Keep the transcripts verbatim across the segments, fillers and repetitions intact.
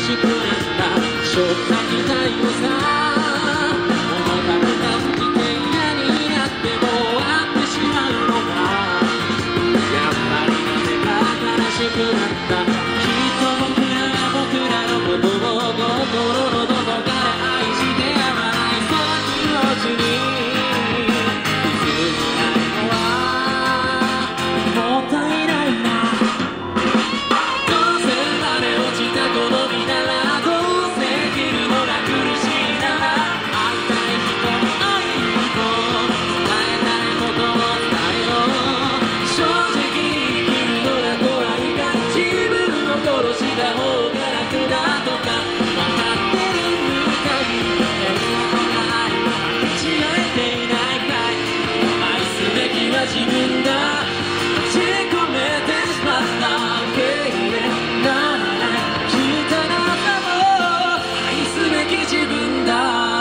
しくなったしょった期待をさ重たくなって嫌になっても終わってしまうのがやっぱりなぜか悲しくなったきっと僕らが僕らのことを心のどこかで愛してやまないその気持ちに気づいないのはもったいないなどうせ生まれ落ちたこの身ならどうせ生きるのが苦しいなら会いたい人に会いに行こう伝えたいことを伝えよう正直に生きるのが怖いから自分を殺した方が楽だとか分かってるかいやることがある間違えていないかい愛すべきは自分だ閉じ込めてしまった受け入れられない汚さも愛すべき自分だ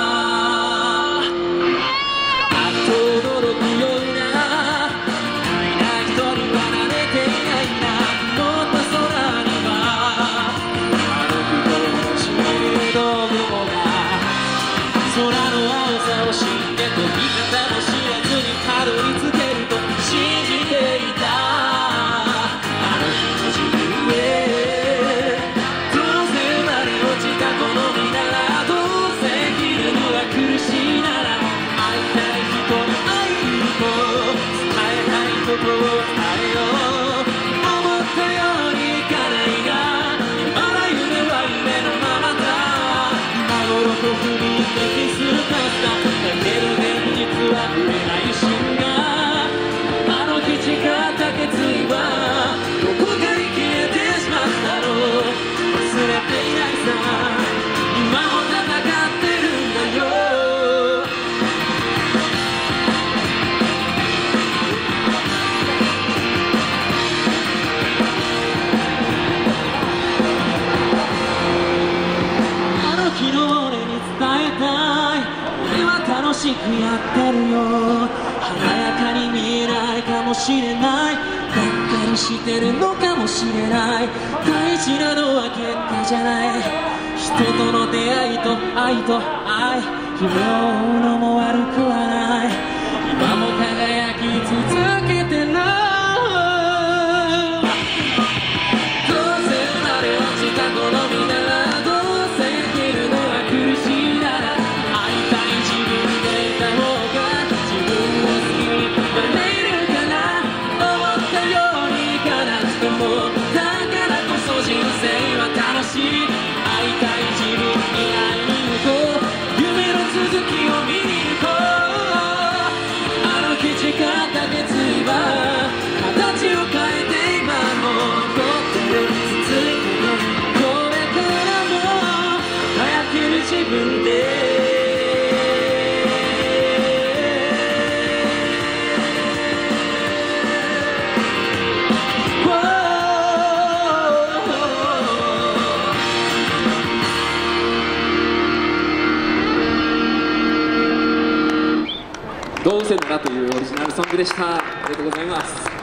あっと驚くような意外な人には慣れていないなもっと空にはあの人の知るどこが空の青さを知って飛び方も知らずにたどり着けると信じていたあの日の自分へどうせ生まれ落ちたこの身ならどうせ生きるのが苦しいなら会いたい人に会いに行こう伝えたいことを伝えよう思ったようにいかないがまだ夢は夢のままだ今頃と不倫でキスかっただけど現実は触れない瞬間あの日誓った決意はどこかに消えてしまったの忘れていないさ今も戦ってるんだよあの日の俺に伝えたい俺は楽しくやってるよ華やかに見えないかもしれないがっかりしてるのかもしれない大事なのは結果じゃない人との出会いと愛と愛夢を追うのも悪くはない今も輝き続けてないどうせ生まれ落ちたこの身ならどうせ生きるのが苦しいなら会いたい自分でいた方が自分を好きになれるかな思ったようにいかなくてもだからこそ人生は楽しい会いたい自分に会いに行こう夢の続きを見に行こうあの日誓った決意は形を変えて今も残ってる続いてるこれからも輝ける自分でどうせならというオリジナルソングでした。ありがとうございます。